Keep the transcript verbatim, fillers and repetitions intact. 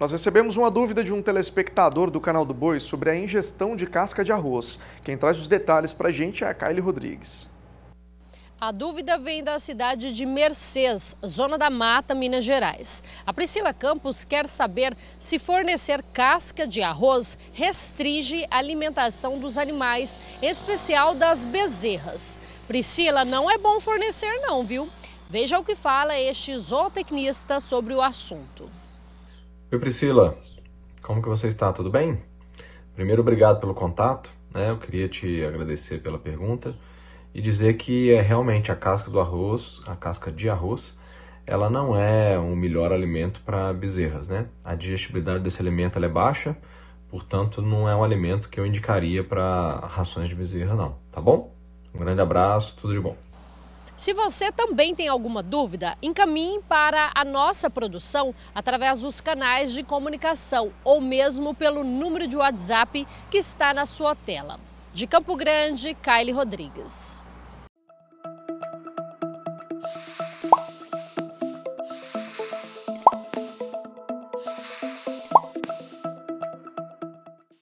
Nós recebemos uma dúvida de um telespectador do canal do Boi sobre a ingestão de casca de arroz. Quem traz os detalhes para a gente é a Kayle Rodrigues. A dúvida vem da cidade de Mercês, zona da Mata, Minas Gerais. A Priscila Campos quer saber se fornecer casca de arroz restringe a alimentação dos animais, em especial das bezerras. Priscila, não é bom fornecer não, viu? Veja o que fala este zootecnista sobre o assunto. Oi Priscila, como que você está? Tudo bem? Primeiro, obrigado pelo contato, né? Eu queria te agradecer pela pergunta e dizer que é realmente a casca do arroz, a casca de arroz, ela não é um melhor alimento para bezerras, né? A digestibilidade desse alimento ela é baixa, portanto não é um alimento que eu indicaria para rações de bezerra não, tá bom? Um grande abraço, tudo de bom. Se você também tem alguma dúvida, encaminhe para a nossa produção através dos canais de comunicação ou mesmo pelo número de WhatsApp que está na sua tela. De Campo Grande, Kayle Rodrigues.